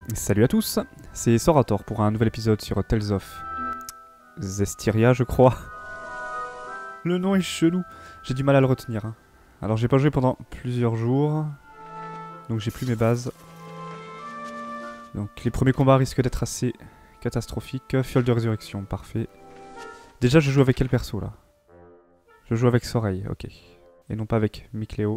Salut à tous, c'est Sorator pour un nouvel épisode sur Tales of Zestiria, je crois. Le nom est chelou, j'ai du mal à le retenir. Hein. Alors j'ai pas joué pendant plusieurs jours, donc j'ai plus mes bases. Donc les premiers combats risquent d'être assez catastrophiques. Fiole de résurrection, parfait. Déjà je joue avec quel perso là? Je joue avec Soreil, ok. Et non pas avec Mikléo.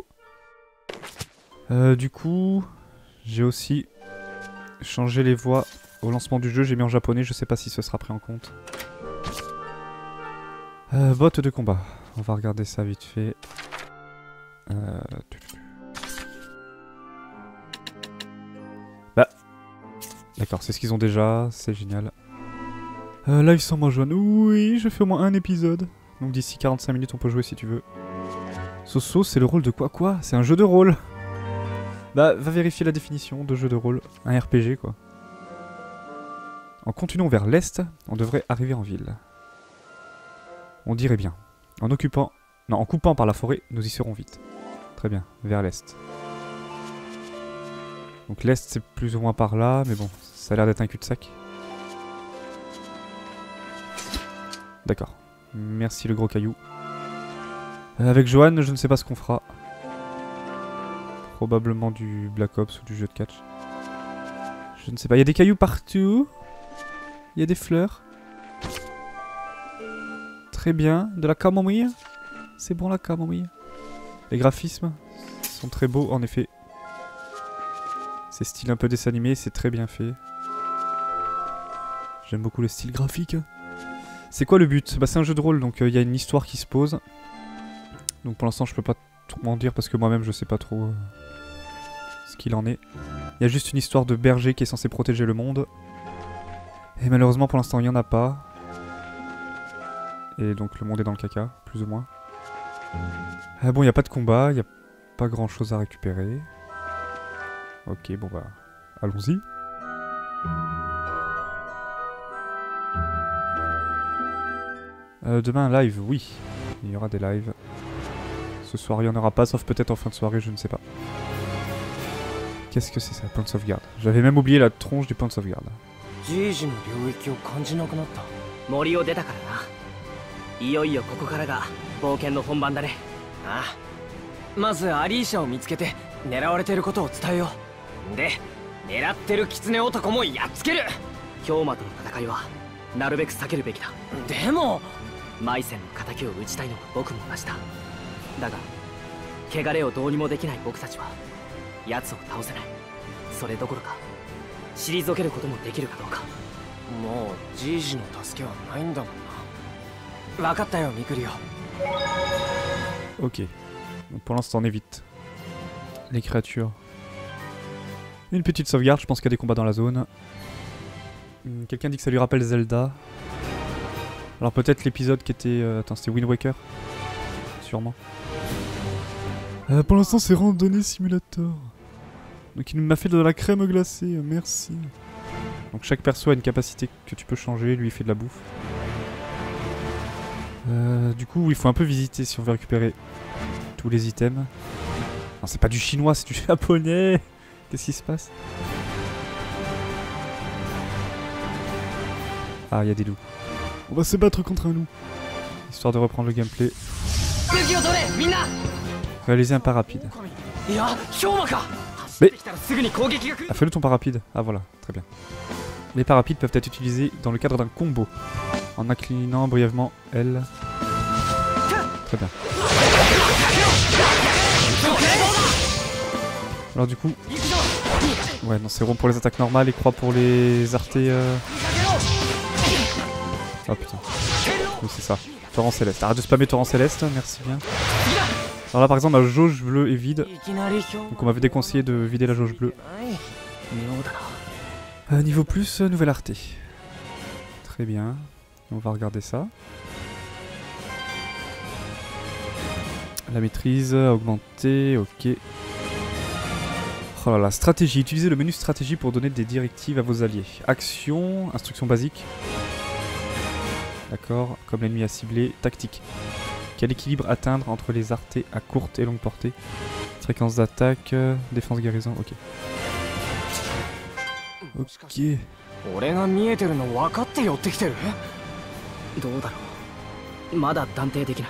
Du coup, j'ai aussi changé les voix au lancement du jeu, j'ai mis en japonais, je sais pas si ce sera pris en compte. Bot de combat, on va regarder ça vite fait. Bah, d'accord, c'est ce qu'ils ont déjà, c'est génial. Live sans moi Joanne, oui, je fais au moins un épisode. Donc d'ici 45 minutes on peut jouer si tu veux. Soso, c'est le rôle de quoi? C'est un jeu de rôle. Bah, va vérifier la définition de jeu de rôle. Un RPG, quoi. En continuant vers l'est, on devrait arriver en ville. On dirait bien. En coupant par la forêt, nous y serons vite. Très bien, vers l'est. Donc l'est, c'est plus ou moins par là, mais bon, ça a l'air d'être un cul-de-sac. D'accord. Merci le gros caillou. Avec Johan, je ne sais pas ce qu'on fera. Probablement du Black Ops ou du jeu de catch. Je ne sais pas. Il y a des cailloux partout. Il y a des fleurs. Très bien. De la camomille. C'est bon la camomille. Les graphismes sont très beaux en effet. C'est style un peu dessin animé. C'est très bien fait. J'aime beaucoup le style graphique. C'est quoi le but? Bah c'est un jeu de rôle donc il y a une histoire qui se pose. Donc pour l'instant je peux pas trop m'en dire parce que moi-même je sais pas trop ce qu'il en est. Il y a juste une histoire de berger qui est censé protéger le monde. Et malheureusement pour l'instant il n'y en a pas. Et donc le monde est dans le caca, plus ou moins. Ah bon, il n'y a pas de combat, il n'y a pas grand chose à récupérer. Ok, bon bah, allons-y. Demain un live, oui. Il y aura des lives. Ce soir il n'y en aura pas, sauf peut-être en fin de soirée, je ne sais pas. Qu'est-ce que c'est ça, point de sauvegarde? J'avais même oublié la tronche du point de sauvegarde. Ok, donc pour l'instant on évite les créatures. Une petite sauvegarde, je pense qu'il y a des combats dans la zone. Quelqu'un dit que ça lui rappelle Zelda. Alors peut-être l'épisode qui était... attends, c'était Wind Waker? Sûrement. Pour l'instant c'est Randonnée Simulator. Donc il m'a fait de la crème glacée, merci. Donc chaque perso a une capacité que tu peux changer, lui il fait de la bouffe. Du coup il faut un peu visiter si on veut récupérer tous les items. Non c'est pas du chinois, c'est du japonais. Qu'est-ce qui se passe? Ah il y a des loups. On va se battre contre un loup. Histoire de reprendre le gameplay. Réaliser un pas rapide. Mais... Ah, fais-le ton pas rapide. Ah voilà, très bien. Les pas rapides peuvent être utilisés dans le cadre d'un combo. En inclinant brièvement L. Très bien. Alors du coup... Ouais non c'est rond pour les attaques normales et croix pour les artés... Oh putain. Oui c'est ça. Torrent céleste. Arrête de spammer torrent céleste, merci bien. Alors là par exemple la jauge bleue est vide. Donc on m'avait déconseillé de vider la jauge bleue. Niveau plus, nouvelle arté. Très bien. On va regarder ça. La maîtrise augmentée, ok. Oh là là, stratégie. Utilisez le menu stratégie pour donner des directives à vos alliés. Action, instruction basique. D'accord, comme l'ennemi à cibler. Tactique. Quel équilibre atteindre entre les artés à courte et longue portée? Fréquence d'attaque, défense guérison, ok. Ok. 俺が見えてるの分かって寄ってきてる？どうだろう。まだ断定できない。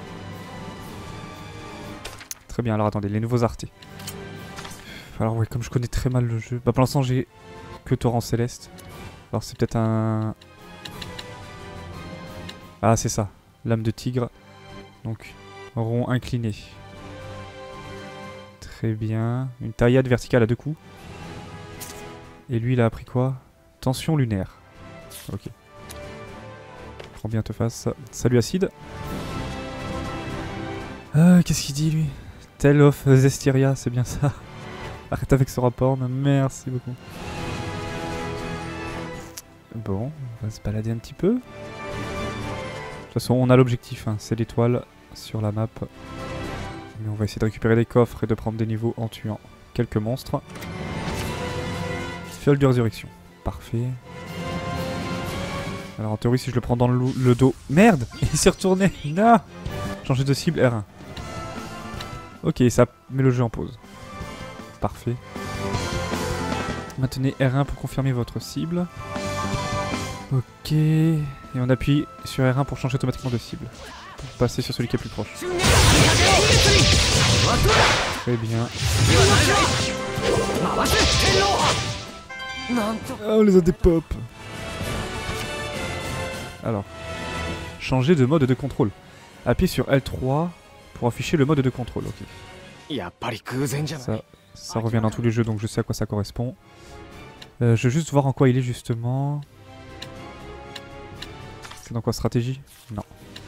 Très bien, alors attendez, les nouveaux artés. Alors ouais, comme je connais très mal le jeu... Bah pour l'instant j'ai que Torrent Céleste. Alors c'est peut-être un... Ah c'est ça, lame de tigre. Donc, rond incliné. Très bien. Une taillade verticale à 2 coups. Et lui il a appris quoi? Tension lunaire. Ok. Prends bien te face. Salut acide. Qu'est-ce qu'il dit lui? Tale of Zestiria, c'est bien ça. Arrête avec ce rapport, merci beaucoup. Bon, on va se balader un petit peu. De toute façon, on a l'objectif, hein, c'est l'étoile sur la map. Mais on va essayer de récupérer des coffres et de prendre des niveaux en tuant quelques monstres. Fiole de résurrection, parfait. Alors en théorie, si je le prends dans le dos... Merde, il s'est retourné. Non. Changer de cible, R1. Ok, ça met le jeu en pause. Parfait. Maintenez R1 pour confirmer votre cible. Ok. Et on appuie sur R1 pour changer automatiquement de cible. Pour passer sur celui qui est plus proche. Très bien. Oh, on les a des pop. Alors. Changer de mode de contrôle. Appuyez sur L3 pour afficher le mode de contrôle. Ok. Ça revient dans tous les jeux, donc je sais à quoi ça correspond. Je veux juste voir en quoi il est justement. C'est dans quoi, stratégie? Non.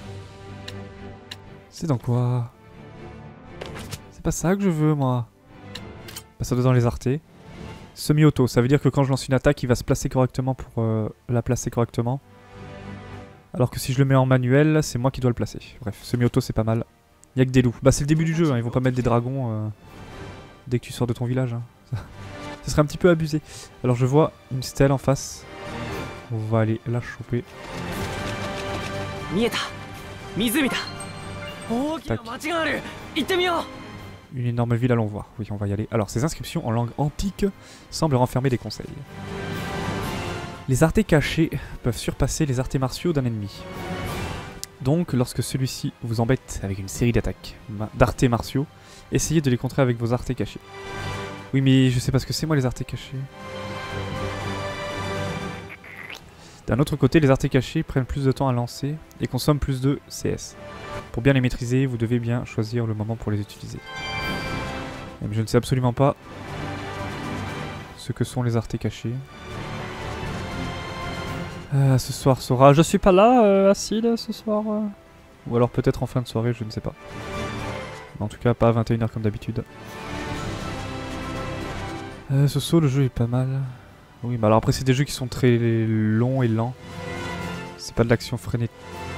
C'est dans quoi? C'est pas ça que je veux moi. Bah, ça doit être dans les artés. Semi-auto, ça veut dire que quand je lance une attaque, il va se placer correctement pour la placer correctement. Alors que si je le mets en manuel, c'est moi qui dois le placer. Bref, semi-auto c'est pas mal. Il y a que des loups. Bah c'est le début du jeu, hein. Ils vont pas mettre des dragons dès que tu sors de ton village. Hein. Ça serait un petit peu abusé. Alors je vois une stèle en face. On va aller la choper. Tac. Une énorme ville, allons voir. Oui, on va y aller. Alors ces inscriptions en langue antique semblent renfermer des conseils. Les artés cachés peuvent surpasser les artés martiaux d'un ennemi. Donc, lorsque celui-ci vous embête avec une série d'attaques d'artés martiaux, essayez de les contrer avec vos artés cachés. Oui, mais je sais pas ce que c'est moi les artés cachés. D'un autre côté, les artés cachés prennent plus de temps à lancer et consomment plus de CS. Pour bien les maîtriser, vous devez bien choisir le moment pour les utiliser. Mais je ne sais absolument pas ce que sont les artés cachés. Ce soir sera... Je suis pas là, Acide, ce soir. Ou alors peut-être en fin de soirée, je ne sais pas. Mais en tout cas, pas à 21 h comme d'habitude. Ce saut, le jeu est pas mal. Oui, bah alors après, c'est des jeux qui sont très longs et lents. C'est pas de l'action frénétique.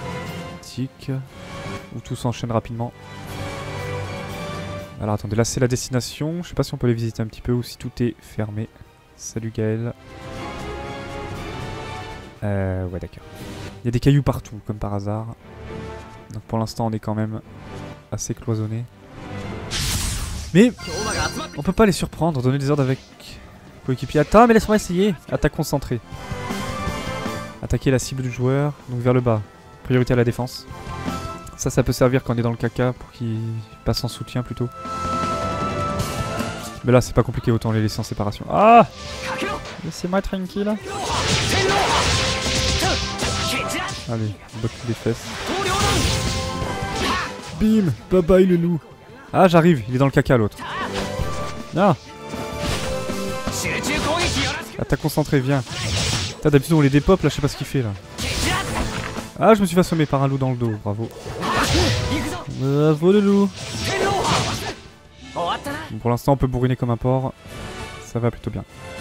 Où tout s'enchaîne rapidement. Alors attendez, là c'est la destination. Je sais pas si on peut les visiter un petit peu ou si tout est fermé. Salut Gaël. Ouais d'accord. Il y a des cailloux partout, comme par hasard. Donc pour l'instant on est quand même assez cloisonné. Mais on peut pas les surprendre, donner des ordres avec coéquipier. Attends, mais laisse-moi essayer. Attaque concentrée. Attaquer la cible du joueur, donc vers le bas. Priorité à la défense. Ça peut servir quand on est dans le caca pour qu'il passe en soutien plutôt. Mais là c'est pas compliqué, autant les laisser en séparation. Ah! Laissez-moi tranquille. Allez, botte des fesses. Bim! Bye bye le loup. Ah j'arrive, il est dans le caca l'autre. Ah! Attaque concentrée, viens. D'habitude on les dépop, là je sais pas ce qu'il fait là. Ah je me suis fait assommer par un loup dans le dos, bravo. Bravo le loup. Bon, pour l'instant on peut bourriner comme un porc. Ça va plutôt bien.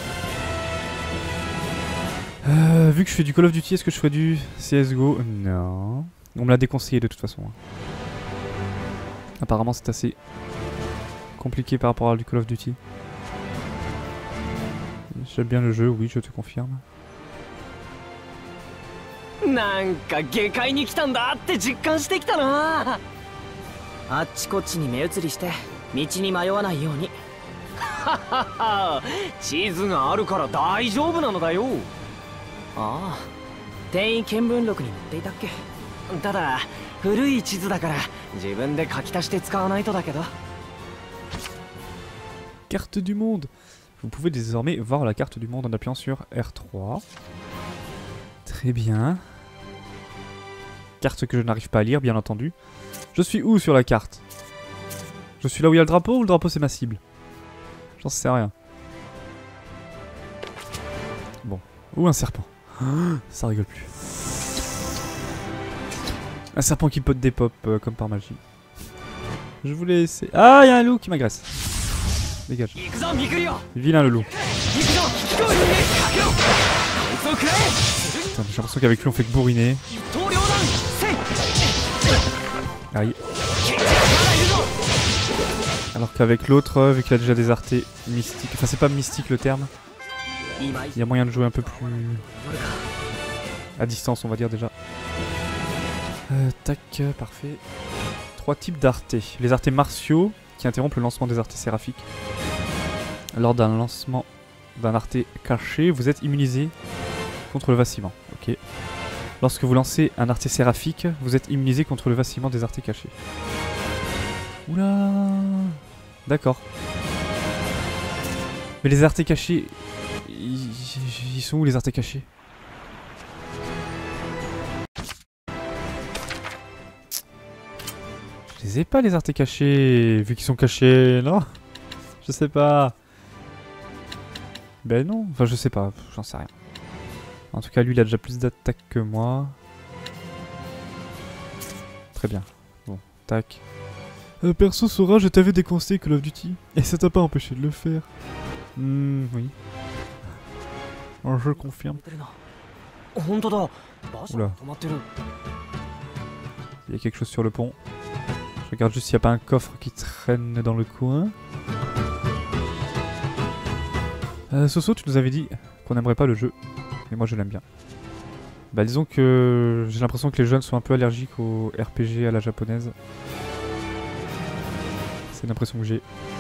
Vu que je fais du Call of Duty, est-ce que je ferais du CSGO? Non. On me l'a déconseillé de toute façon. Apparemment c'est assez compliqué par rapport à du Call of Duty. J'aime bien le jeu, oui, je te confirme. なんか下界に来たんだって実感してきたな。あっちこっちに目移りして道に迷わないように。 地図があるから大丈夫なのだよ。ああ、転移見聞録に載っていたっけ。ただ古い地図だから自分で書き足して使わないとだけど。 Carte du monde. Vous pouvez désormais voir la carte du monde en appuyant sur R3. Très bien. Carte que je n'arrive pas à lire, bien entendu. Je suis où sur la carte? Je suis là où il y a le drapeau ou le drapeau c'est ma cible? J'en sais rien. Bon. Ou un serpent. Ça rigole plus. Un serpent qui pote des pop comme par magie. Je voulais essayer... Ah, il y a un loup qui m'agresse. Dégage. Vilain le loup. Putain, j'ai l'impression qu'avec lui on fait que bourriner. Aïe. Alors qu'avec l'autre, vu qu'il a déjà des artés mystiques, enfin c'est pas mystique le terme, il y a moyen de jouer un peu plus à distance on va dire déjà. Tac, parfait. 3 types d'artés. Les artés martiaux qui interrompent le lancement des artés séraphiques. Lors d'un lancement d'un arté caché, vous êtes immunisé contre le vacillement. Ok. Lorsque vous lancez un arté séraphique, vous êtes immunisé contre le vacillement des artés cachés. Oula. D'accord. Mais les artés cachés... Ils sont où les artés cachés? Je les ai pas les artés cachés, vu qu'ils sont cachés, non? Je sais pas. Ben non, enfin je sais pas, j'en sais rien. En tout cas lui il a déjà plus d'attaques que moi. Très bien. Bon, tac. Perso Sora, je t'avais déconseillé Call of Duty, et ça t'a pas empêché de le faire. Oui. Je confirme. Oula. Il y a quelque chose sur le pont. Je regarde juste s'il n'y a pas un coffre qui traîne dans le coin. Soso, tu nous avais dit qu'on n'aimerait pas le jeu. Mais moi je l'aime bien. Bah disons que j'ai l'impression que les jeunes sont un peu allergiques au RPG à la japonaise. C'est l'impression que j'ai.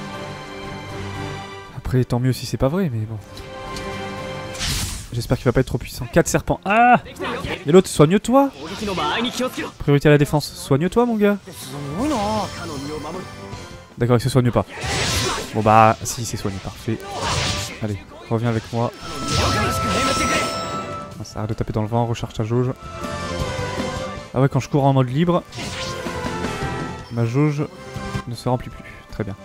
Après tant mieux si c'est pas vrai mais bon. J'espère qu'il va pas être trop puissant. 4 serpents. Ah! Et l'autre, soigne-toi! Priorité à la défense. Soigne-toi mon gars. D'accord, il se soigne pas. Bon bah si, il s'est soigné, parfait. Allez, reviens avec moi. Ça arrête de taper dans le vent, recharge ta jauge. Ah ouais, quand je cours en mode libre, ma jauge ne se remplit plus. Très bien.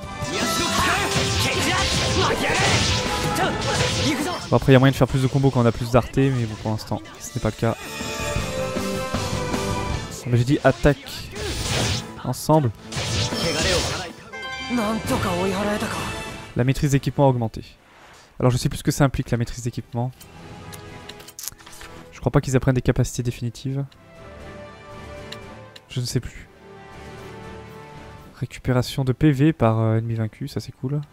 Bon, après il y a moyen de faire plus de combos quand on a plus d'arté, mais bon pour l'instant ce n'est pas le cas. Mais j'ai dit attaque ensemble. La maîtrise d'équipement a augmenté. Alors je sais plus ce que ça implique la maîtrise d'équipement. Je crois pas qu'ils apprennent des capacités définitives. Je ne sais plus. Récupération de PV par ennemi vaincu, ça c'est cool.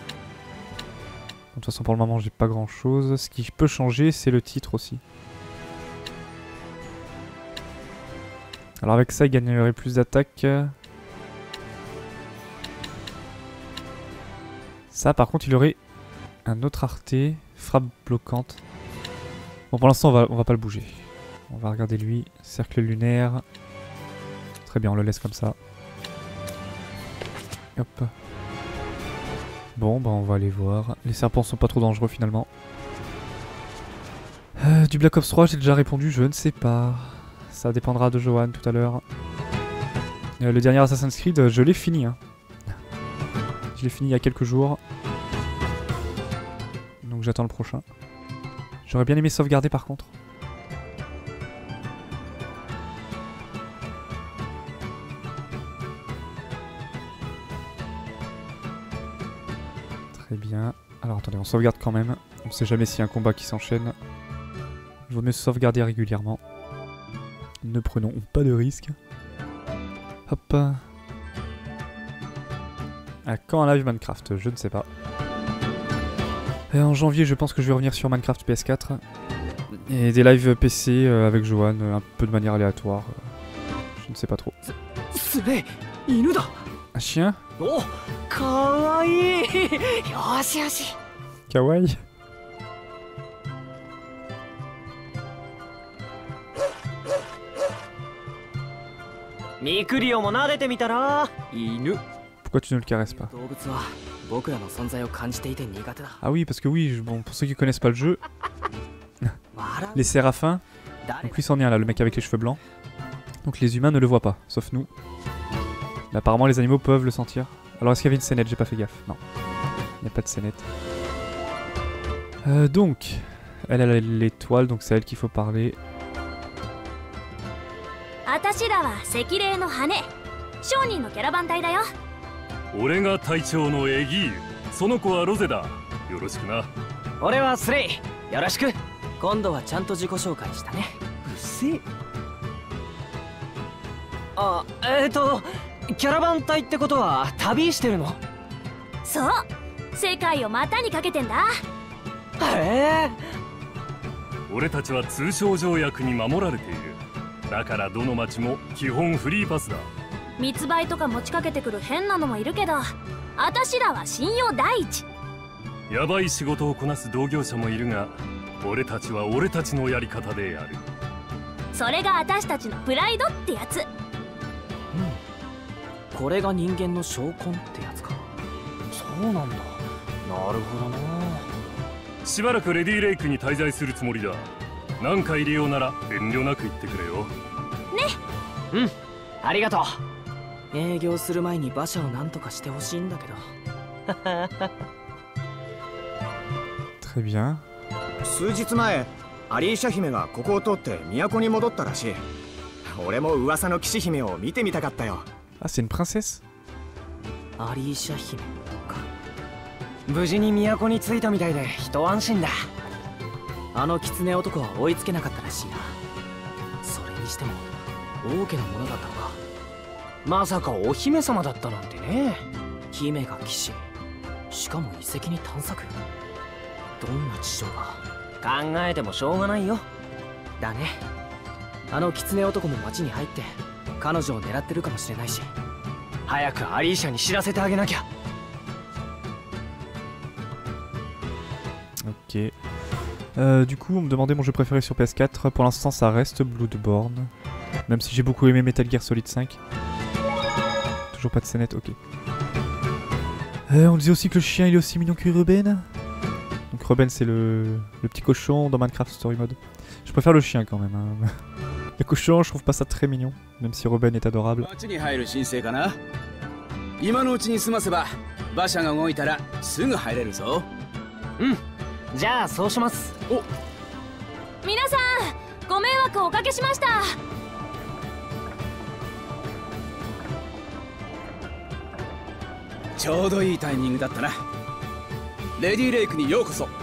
De toute façon pour le moment j'ai pas grand chose. Ce qui peut changer c'est le titre aussi. Alors avec ça il gagnerait plus d'attaque. Ça par contre il aurait un autre arté, frappe bloquante. Bon pour l'instant on va pas le bouger. On va regarder lui, cercle lunaire. Très bien on le laisse comme ça. Hop. Bon bah on va aller voir. Les serpents sont pas trop dangereux finalement. Du Black Ops 3 j'ai déjà répondu, je ne sais pas. Ça dépendra de Johan tout à l'heure. Le dernier Assassin's Creed je l'ai fini hein. Je l'ai fini il y a quelques jours. Donc j'attends le prochain. J'aurais bien aimé sauvegarder par contre. Très bien. Alors attendez, on sauvegarde quand même. On sait jamais s'il y a un combat qui s'enchaîne. Il vaut mieux sauvegarder régulièrement. Ne prenons pas de risques. Hop. À quand un live Minecraft? Je ne sais pas. Et en janvier, je pense que je vais revenir sur Minecraft PS4. Et des lives PC avec Johan, un peu de manière aléatoire. Je ne sais pas trop. Un chien? お、かわいい。よしよし。 Kawaii. ミクリオも撫でてみたら。犬。 Pourquoi tu ne le caresses pas? 動物は僕らの存在を感じていて苦手だ。 Ah oui, parce que oui, bon, pour ceux qui connaissent pas le jeu, 笑う。 les séraphins, 誰 donc lui c'en est un là, le mec avec les cheveux blancs. Donc les humains ne le voient pas, sauf nous. Mais apparemment les animaux peuvent le sentir. Alors est-ce qu'il y avait une scénette? J'ai pas fait gaffe. Non, il n'y a pas de scénette. Donc, elle a l'étoile, donc c'est à elle qu'il faut parler. 私らは赤霊の羽、商人のキャラバン隊だよ。 俺が隊長のエギーユ、その子はロゼだ。よろしくな。 俺はスレイ。よろしく。 今度はちゃんと自己紹介したね。 うっせえ。あ、キャラバン隊ってことは旅してるの？ そう、世界を股にかけてんだ。 へえ。 俺たちは通商条約に守られている。だからどの町も基本フリーパスだ。 密売とか持ちかけてくる変なのもいるけど、私らは信用第一。 やばい仕事をこなす同業者もいるが、俺たちは俺たちのやり方でやる。 それが私たちのプライドってやつ。 これが人間の証拠ってやつか。 そうなんだ。なるほどな。 しばらくレディレイクに滞在するつもりだ。何か入れようなら遠慮なく言ってくれよ。 ね。 うん、ありがとう。 営業する前に馬車を何とかしてほしいんだけど。 Très bien. 数日前、アリーシャ姫がここを通って都に戻ったらしい。俺も噂の騎士姫を見てみたかったよ。 Ah, c'est une princesse? アリーシャ姫か。 無事に都に着いたみたいで一安心だ。 あの狐男は追いつけなかったらしいな。それにしても大きなものだったのか。 まさかお姫様だったなんてね。 姫が騎士、しかも遺跡に探索。どんな事情が。 考えてもしょうがないよ。 だね。あの狐男も町に入って彼女を狙ってるかもしれないし。 早くアリーシャに知らせてあげなきゃ。 Ok. Du coup, on me demandait mon jeu préféré sur PS4. Pour l'instant, ça reste Bloodborne. Même si j'ai beaucoup aimé Metal Gear Solid 5. Toujours pas de scénette, ok. On disait aussi que le chien il est aussi mignon que Ruben. Donc Ruben c'est le petit cochon dans Minecraft Story Mode. Je préfère le chien quand même. Hein. Le cochon, je trouve pas ça très mignon. Même si Ruben est adorable. 今のうちに済ませば馬車が動いたらすぐ入れるぞ。 うん、じゃあそうします。 お、 皆さんご迷惑をおかけしました。 ちょうどいいタイミングだったな。レディレイクにようこそ。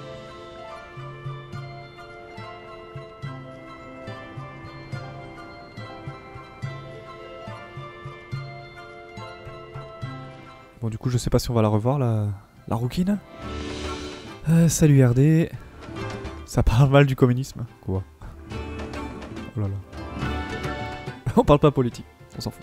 Bon, du coup, je sais pas si on va la revoir, la rouquine. Salut RD. Ça parle mal du communisme. Quoi? Oh là là. On parle pas politique, on s'en fout.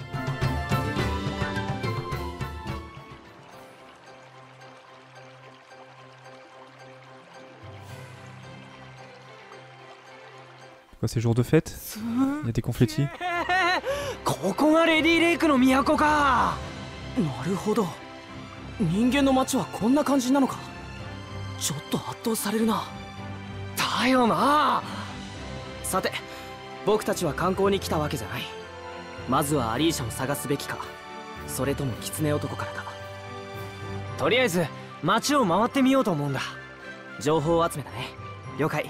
Quoi, c'est jour de fête? Il y a des confettis. ここがレディレイクの都か。 なるほど。人間の町はこんな感じなのか。ちょっと圧倒されるな。 だよな。 さて、僕たちは観光に来たわけじゃない。まずはアリーシャを探すべきか、それとも狐男からか。 とりあえず町を回ってみようと思うんだ。 情報集めだね。了解。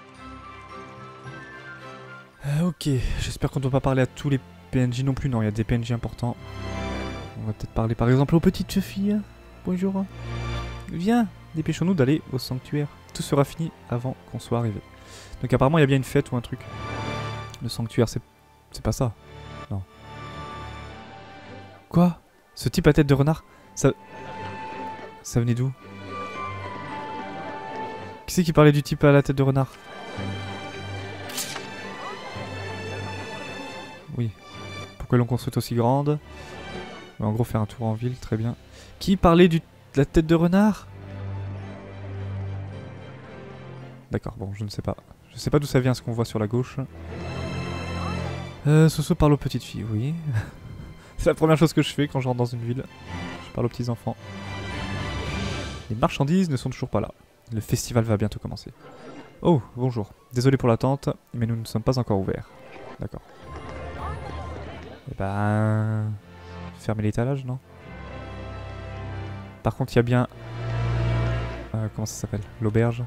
Ok, j'espère qu'on ne doit pas parler à tous les PNJ non plus. Non, il y a des PNJ importants. On va peut-être parler par exemple aux petites filles. Bonjour. Viens, dépêchons-nous d'aller au sanctuaire. Tout sera fini avant qu'on soit arrivé. Donc apparemment il y a bien une fête ou un truc. Le sanctuaire, c'est pas ça. Non. Quoi? Ce type à tête de renard? Ça venait d'où? Qui c'est qui parlait du type à la tête de renard? Oui. Pourquoi ils l'ont construite aussi grande? On va en gros faire un tour en ville, très bien. Qui parlait de la tête de renard? D'accord, bon, je ne sais pas. Je sais pas d'où ça vient ce qu'on voit sur la gauche. Soso parle aux petites filles, oui. C'est la première chose que je fais quand je rentre dans une ville. Je parle aux petits enfants. Les marchandises ne sont toujours pas là. Le festival va bientôt commencer. Oh, bonjour. Désolé pour l'attente, mais nous ne sommes pas encore ouverts. D'accord. Eh ben... Fermer l'étalage, non? Par contre, il y a bien... comment ça s'appelle? L'auberge.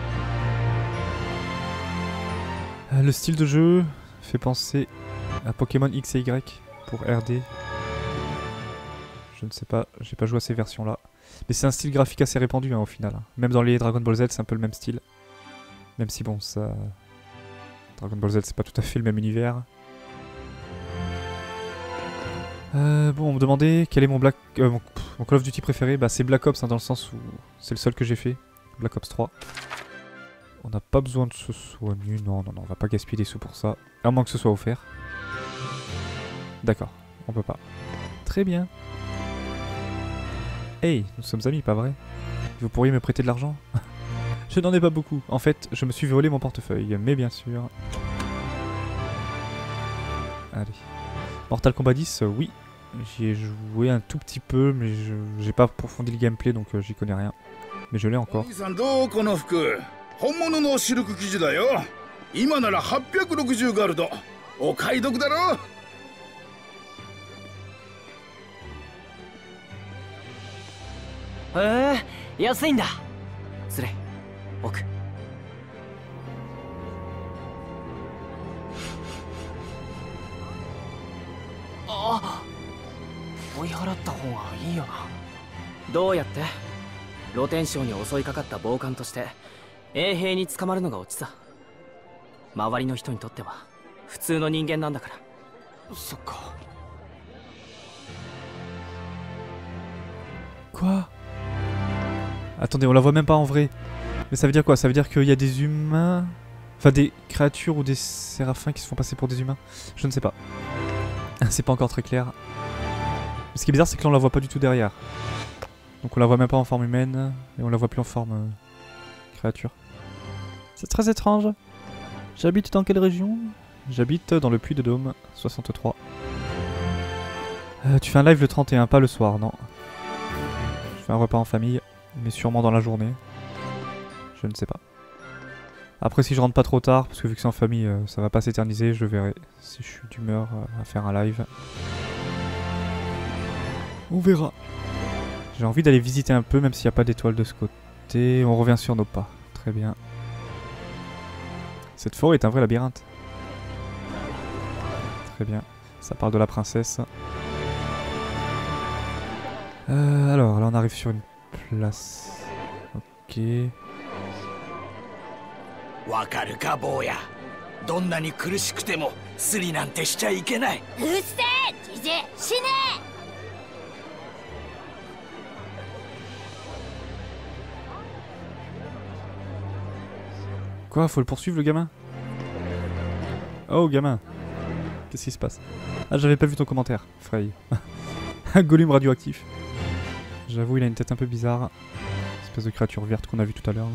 Le style de jeu fait penser à Pokémon X et Y pour RD. Je ne sais pas, j'ai pas joué à ces versions-là. Mais c'est un style graphique assez répandu hein, au final. Même dans les Dragon Ball Z, c'est un peu le même style. Même si bon, ça... Dragon Ball Z, c'est pas tout à fait le même univers. Bon, on me demandait quel est mon mon Call of Duty préféré. Bah c'est Black Ops hein, dans le sens où c'est le seul que j'ai fait. Black Ops 3. On n'a pas besoin de se soigner. Non, non, non, on va pas gaspiller des sous pour ça. À moins que ce soit offert. D'accord, on peut pas. Très bien. Hey, nous sommes amis, pas vrai? Vous pourriez me prêter de l'argent? Je n'en ai pas beaucoup. En fait, je me suis volé mon portefeuille, mais bien sûr. Allez. Mortal Kombat 10, oui. J'y ai joué un tout petit peu, mais j'ai pas approfondi le gameplay, donc j'y connais rien. Mais je l'ai encore. 本物のシルク生地だよ。今なら860ガルド。お買い得だろ。 へえ、安いんだ。失礼。奥。あ、追い払った方がいいよな。どうやって？露天商に襲いかかった暴漢として。 衛兵に捕まるのがオチさ。周りの人にとっては普通の人間なんだから。そっか。 Quoi? Attendez, on la voit même pas en vrai. Mais ça veut dire quoi? Ça veut dire qu'il y a des humains... Enfin des créatures ou des séraphins qui se font passer pour des humains? Je ne sais pas. C'est pas encore très clair. Mais ce qui est bizarre c'est que là on la voit pas du tout derrière. Donc on la voit même pas en forme humaine. Et on la voit plus en forme... créature. C'est très étrange. J'habite dans quelle région? J'habite dans le Puy-de-Dôme, 63. Tu fais un live le 31, pas le soir, non. Je fais un repas en famille, mais sûrement dans la journée. Je ne sais pas. Après si je rentre pas trop tard, parce que vu que c'est en famille, ça va pas s'éterniser, je verrai si je suis d'humeur à faire un live. On verra. J'ai envie d'aller visiter un peu, même s'il n'y a pas d'étoiles de ce côté. On revient sur nos pas. Très bien. Cette forêt est un vrai labyrinthe. Très bien. Ça parle de la princesse. Alors, là on arrive sur une place. Ok. わかるか坊や。どんなに苦しくてもスリなんてしちゃいけない。 うっせえ、じじい、死ねえ。 Quoi? Faut le poursuivre le gamin? Oh gamin! Qu'est-ce qui se passe? Ah j'avais pas vu ton commentaire, Frey. Un golem radioactif. J'avoue il a une tête un peu bizarre. Espèce de créature verte qu'on a vu tout à l'heure.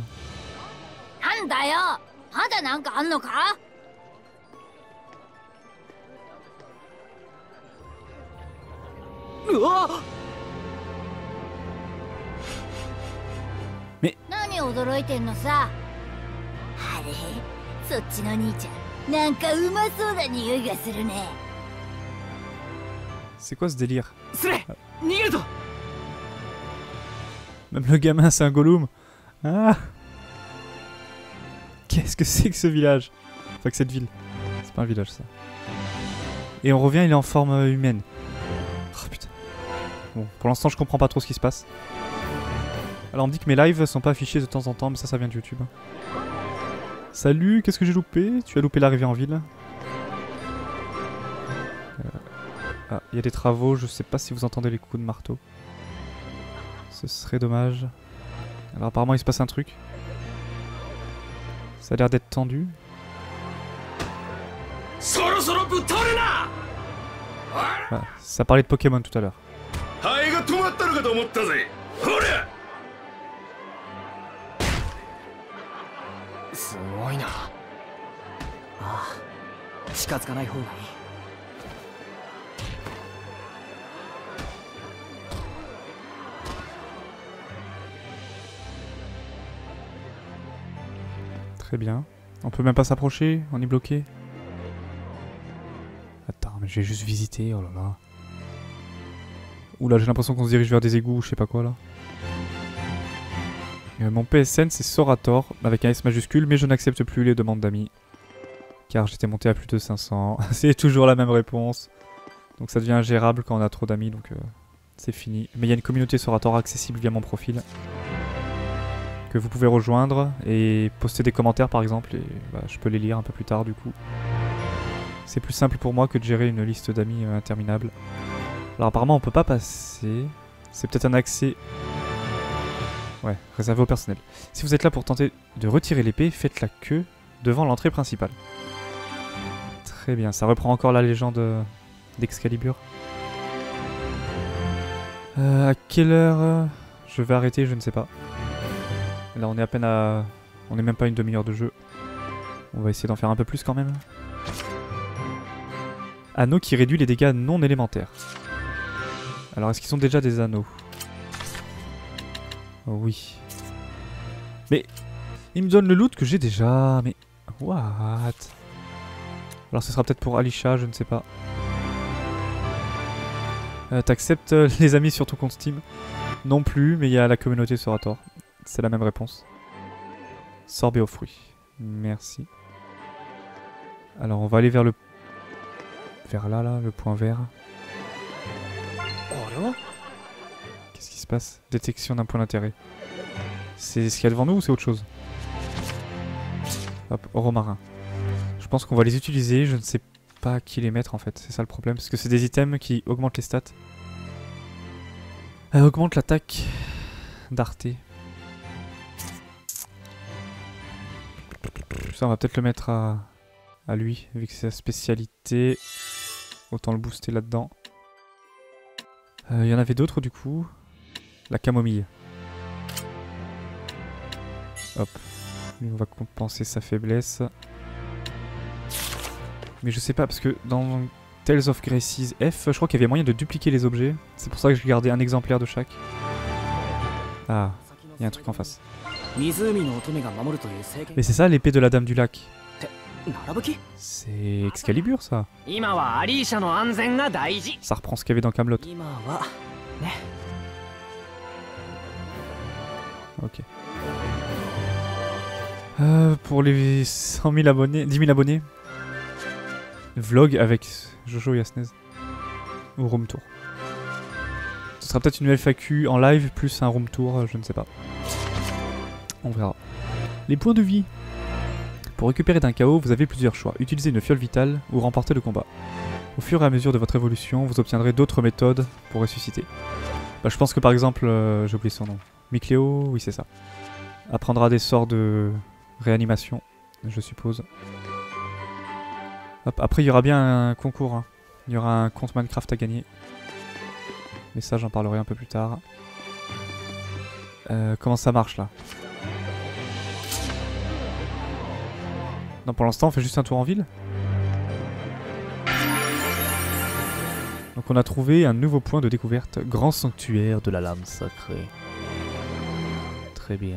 Mais... あれ、そっちの兄ちゃん、なんかうまそうな匂いがするね。 C'est quoi ce délire? Ah. Même le gamin c'est un Gollum. Ah. Qu'est-ce que c'est que ce village? Enfin que cette ville. C'est pas un village ça. Et on revient, il est en forme humaine. Oh putain. Bon, pour l'instant je comprends pas trop ce qui se passe. Alors on me dit que mes lives sont pas affichés de temps en temps, mais ça vient de YouTube. Salut, qu'est-ce que j'ai loupé? Tu as loupé l'arrivée en ville. Ah, il y a des travaux, je sais pas si vous entendez les coups de marteau. Ce serait dommage. Alors apparemment il se passe un truc. Ça a l'air d'être tendu. Voilà, ça parlait de Pokémon tout à l'heure. 肺が止まったのかと思ったぜ。ほら。 すごいな。ああ、近づかない方がいい。 Très bien. On peut même pas s'approcher, on est bloqué. Attends, mais je vais juste visiter, oh là là. Oula, j'ai l'impression qu'on se dirige vers des égouts ou je sais pas quoi là. Mon PSN c'est Sorator, avec un S majuscule, mais je n'accepte plus les demandes d'amis. Car j'étais monté à plus de 500. C'est toujours la même réponse. Donc ça devient ingérable quand on a trop d'amis, donc c'est fini. Mais il y a une communauté Sorator accessible via mon profil. Que vous pouvez rejoindre et poster des commentaires par exemple, et bah, je peux les lire un peu plus tard du coup. C'est plus simple pour moi que de gérer une liste d'amis interminable. Alors apparemment on peut pas passer, c'est peut-être un accès... Ouais, réservé au personnel. Si vous êtes là pour tenter de retirer l'épée, faites la queue devant l'entrée principale. Très bien, ça reprend encore la légende d'Excalibur. À quelle heure je vais arrêter, je ne sais pas. Là on est à peine à... On est même pas une demi-heure de jeu. On va essayer d'en faire un peu plus quand même. Anneau qui réduit les dégâts non élémentaires. Alors est-ce qu'ils sont déjà des anneaux? Oh, oui. Mais... Il me donne le loot que j'ai déjà, mais... What? Alors ce sera peut-être pour Alisha, je ne sais pas. T'acceptes les amis sur ton compte Steam? Non plus, mais il y a la communauté Sorator. C'est la même réponse. Sorbet aux fruits. Merci. Alors on va aller vers le... Vers là, le point vert. Qu'est-ce qui se passe? Détection d'un point d'intérêt. C'est ce qu'il y a devant nous ou c'est autre chose? Hop, oro marin. Je pense qu'on va les utiliser, je ne sais pas à qui les mettre en fait. C'est ça le problème, parce que c'est des items qui augmentent les stats. Augmente l'attaque d'Arte. Ça on va peut-être le mettre à lui, vu que c'est sa spécialité. Autant le booster là-dedans. Il y en avait d'autres du coup. La camomille. Hop. Lui on va compenser sa faiblesse. Mais je sais pas, parce que dans Tales of Graces F, je crois qu'il y avait moyen de dupliquer les objets. C'est pour ça que je gardais un exemplaire de chaque. Ah, il y a un truc en face. Mais c'est ça l'épée de la Dame du Lac. C'est Excalibur ça. Ça reprend ce qu'il y avait dans Camelot. Ok. Pour les 100 000 abonnés, 10 000 abonnés, vlog avec Jojo Yasnez ou room tour. Ce sera peut-être une FAQ en live plus un room tour, je ne sais pas. On verra. Les points de vie. Pour récupérer d'un KO, vous avez plusieurs choix. Utilisez une fiole vitale ou remporter le combat. Au fur et à mesure de votre évolution, vous obtiendrez d'autres méthodes pour ressusciter. Bah, je pense que par exemple, j'ai oublié son nom. Micléo, oui c'est ça. Apprendra des sorts de réanimation, je suppose. Hop, après il y aura bien un concours. Hein. Il y aura un compte Minecraft à gagner. Mais ça j'en parlerai un peu plus tard. Comment ça marche là? Non, pour l'instant on fait juste un tour en ville. Donc on a trouvé un nouveau point de découverte. Grand sanctuaire de la lame sacrée. Très bien.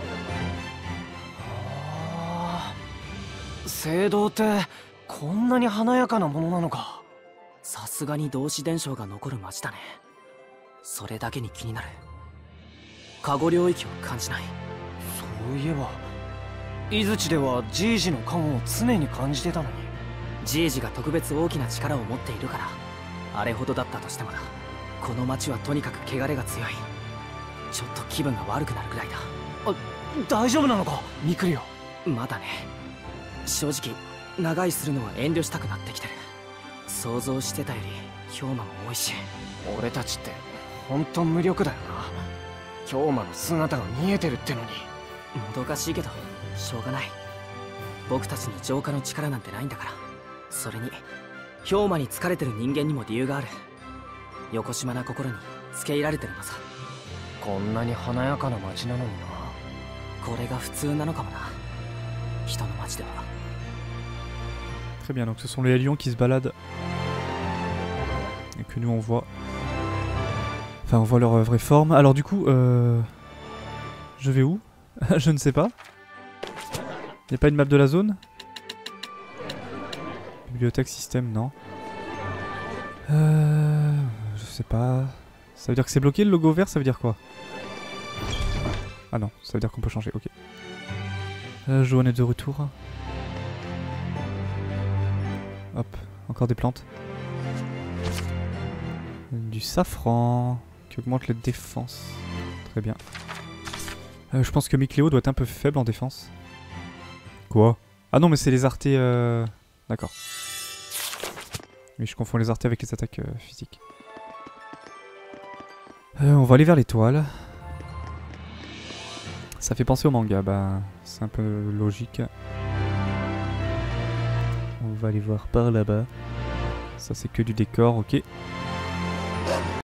聖堂ってこんなに華やかなものなのか。さすがに同志伝承が残る町だね。それだけに気になる。加護領域を感じない。そういえば伊豆地ではジージの感を常に感じてたのに。ジージが特別大きな力を持っているからあれほどだったとしてもだ。この町はとにかく汚れが強い。ちょっと気分が悪くなるくらいだ。あ、大丈夫なのかミクリオ。まだね。正直長居するのは遠慮したくなってきてる。想像してたより氷馬も多いし。俺たちって本当無力だよな。氷馬の姿が見えてるってのに。もどかしいけどしょうがない。僕たちに浄化の力なんてないんだから。それに氷馬に疲れてる人間にも理由がある。横島な心に付け入られてるのさ。 こんなに華やかな街なのにな。 これが普通なのかもな、人の街では。 Très bien, donc ce sont les lions qui se baladent. Et que nous on voit. Enfin, on voit leur vraie forme. Alors du coup, je vais où? Je ne sais pas. Il n'y a pas une map de la zone? Bibliothèque, système, non. Je sais pas. Ça veut dire que c'est bloqué le logo vert, ça veut dire quoi? Ah non, ça veut dire qu'on peut changer, ok. Johan est de retour. Hop, encore des plantes. Du safran qui augmente les défenses. Très bien. Je pense que Micléo doit être un peu faible en défense. Quoi? Ah non, mais c'est les artés... D'accord. Oui, je confonds les artés avec les attaques physiques. On va aller vers l'étoile. Ça fait penser au manga, bah c'est un peu logique. On va aller voir par là-bas. Ça c'est que du décor, ok.